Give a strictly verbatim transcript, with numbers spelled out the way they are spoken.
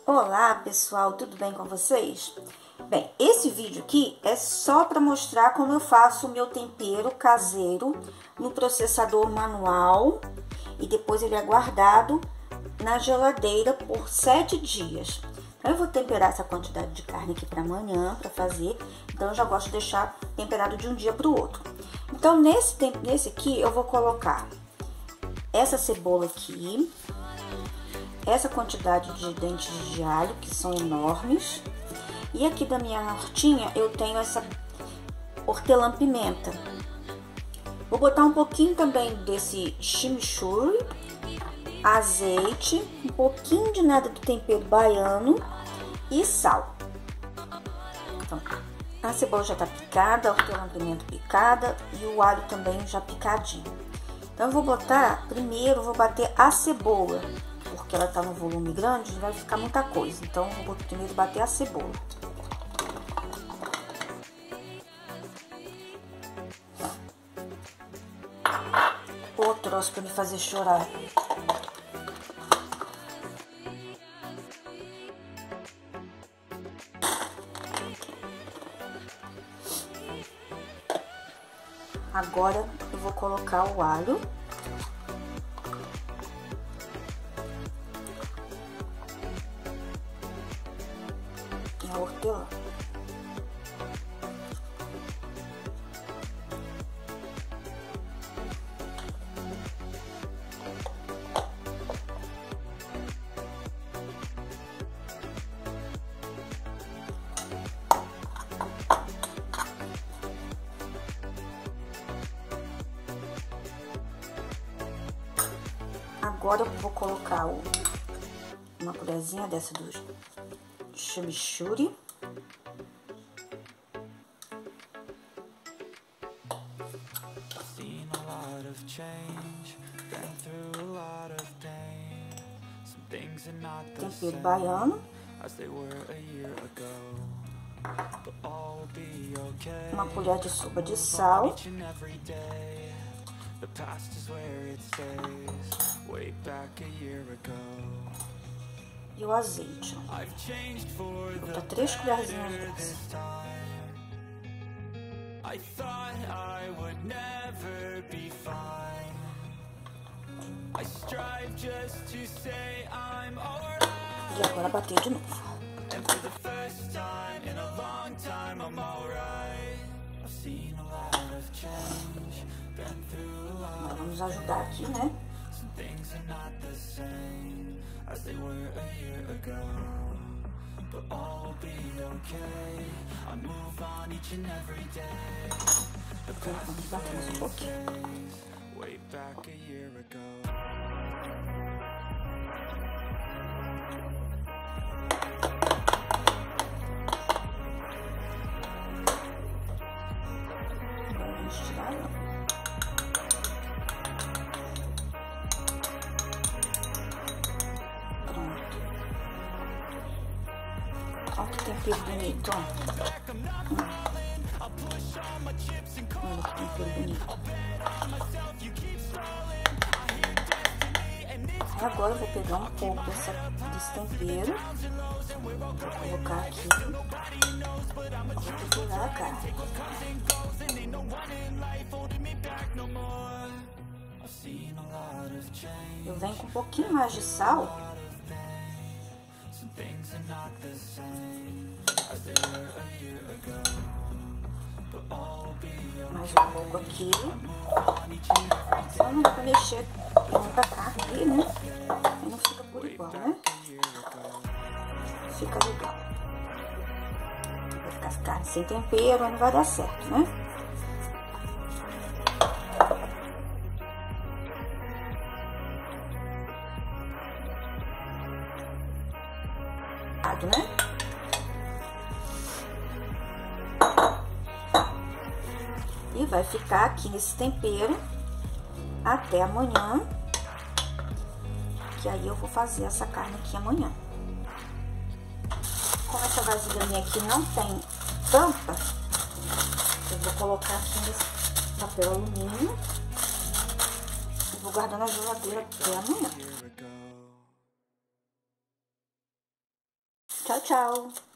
Olá pessoal, tudo bem com vocês? Bem, esse vídeo aqui é só para mostrar como eu faço o meu tempero caseiro no processador manual e depois ele é guardado na geladeira por sete dias. Então, eu vou temperar essa quantidade de carne aqui para amanhã para fazer, então eu já gosto de deixar temperado de um dia para o outro. Então nesse, nesse aqui eu vou colocar essa cebola aqui, essa quantidade de dentes de alho, que são enormes. E aqui da minha hortinha eu tenho essa hortelã-pimenta. Vou botar um pouquinho também desse chimichurri, azeite, um pouquinho de nada do tempero baiano e sal. Então, a cebola já tá picada, a hortelã-pimenta picada e o alho também já picadinho. Então, eu vou botar, primeiro eu vou bater a cebola, porque ela tá no volume grande, vai ficar muita coisa. Então, eu vou primeiro bater a cebola. Ô, troço pra me fazer chorar. Agora, eu vou colocar o alho. A hortelã. Agora eu vou colocar o, uma colherzinha dessa do chimichurri. Tempero baiano. Uma colher de sopa de sal. E o azeite. Vou botar três colherzinhas dessas. E agora bater de novo. Agora vamos ajudar aqui, né? Vamos bater mais um pouquinho. Agora vamos tirar ela. Olha que tempero bonito, ó. Olha que tempero bonito. Agora eu vou pegar um pouco dessa, desse tempero, vou colocar aqui, vou temperar a carne. Eu venho com um pouquinho mais de sal. Mais um pouco aqui. Só não dá pra mexer muita carne aqui, né? Aí não fica por igual, né? Fica legal. Vai ficar as carnes sem tempero, aí não vai dar certo, né? Né? E vai ficar aqui nesse tempero até amanhã, que aí eu vou fazer essa carne aqui amanhã. Como essa vasilha minha aqui não tem tampa, eu vou colocar aqui nesse papel alumínio e vou guardar na geladeira até amanhã. Tchau, tchau!